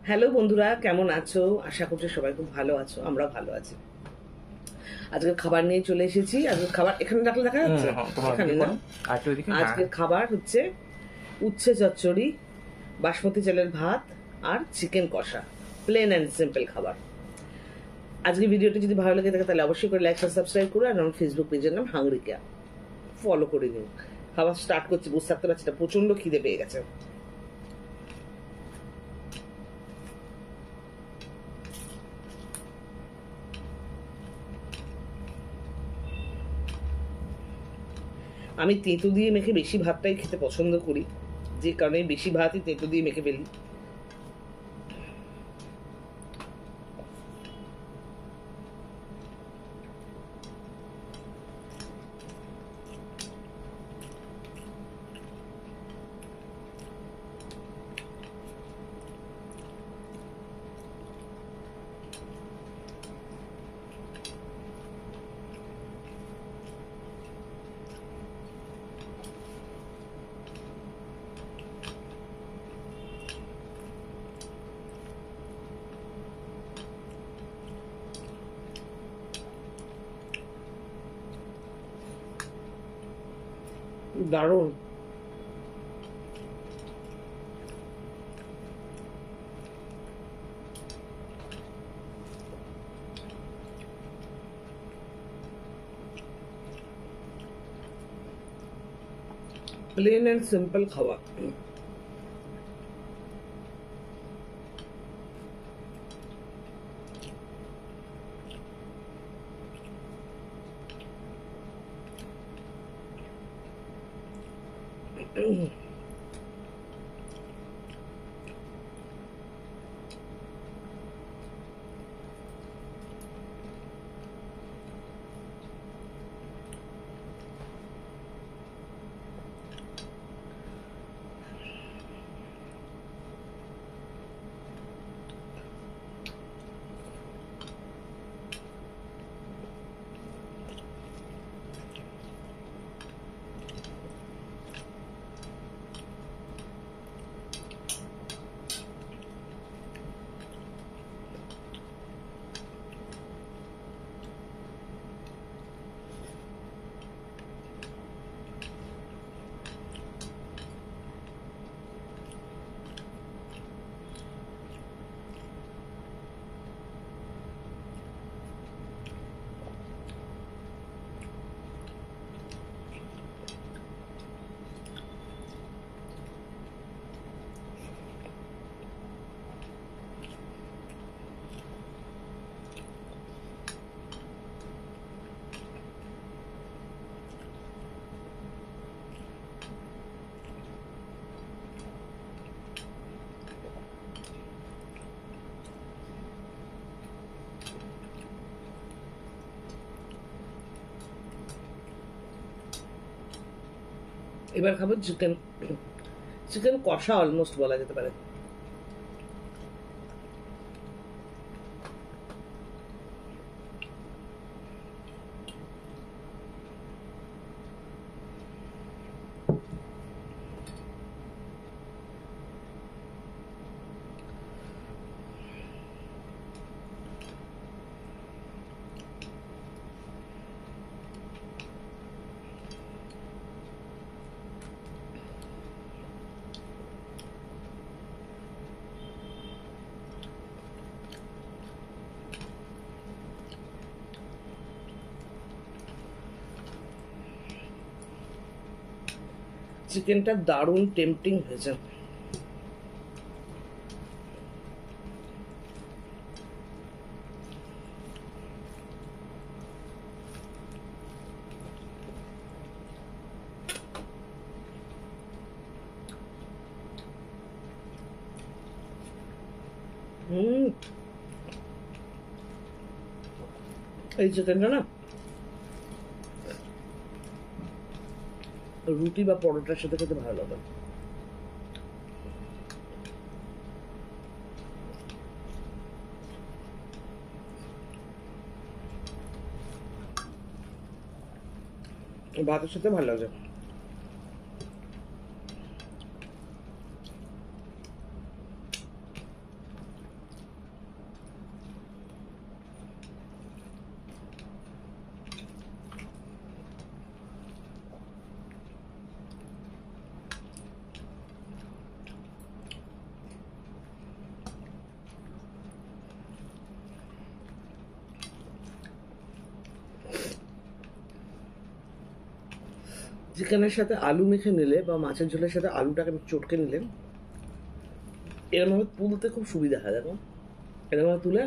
Hello বন্ধুরা, কেমন আছো? আশা করছি সবাই খুব ভালো আছো। আমরা ভালো আছি। আজকে খাবার নিয়ে চলে এসেছি। আজকে খাবার এখানে রাখলে দেখা যাচ্ছে? এখানে না। আজকের খাবার হচ্ছে উচ্ছে চচ্চড়ি, বাসমতি চালের ভাত আর চিকেন কষা। প্লেন অ্যান্ড সিম্পল খাবার। আজকে ভিডিওটি যদি ভালো লাগে থাকে তাহলে অবশ্যই করে লাইক আর সাবস্ক্রাইব করো। আর আমার ফেসবুক পেজের নাম হাংরিকা, ফলো করে নিন। খাবার স্টার্ট করছি, বুঝতে থাকতে পারছি না, প্রচন্ড খিদে পেয়ে গেছে। আমি তেঁতো দিয়ে মেখে বেশি ভাতটাই খেতে পছন্দ করি, যে কারণে বেশি ভাতই তেঁতো দিয়ে মেখে ফেলি। দারুণ। প্লেন অ্যান্ড সিম্পল খাওয়া। এবার খাবো চিকেন, চিকেন কষা অলমোস্ট বলা যেতে পারে। চিকেনটা দারুণ টেম্পটিং হয়েছে। এই চিকেনটা না রুটি বা পরোটার সাথে খেতে ভালো লাগে। ভাতের সাথে ভালো লাগে। চিকেনের সাথে আলু মেখে নিলে বা মাছের ঝোলের সাথে আলুটাকে চটকে নিলেন, এরকমভাবে তুলতে খুব সুবিধা হয়। দেখো এরকমভাবে তুলে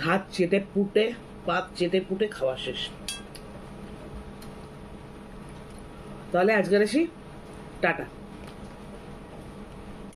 ভাত চেটে পুটে ভাত চেটে পুটে খাওয়া শেষ। তাহলে আজকের আসি, টাটা।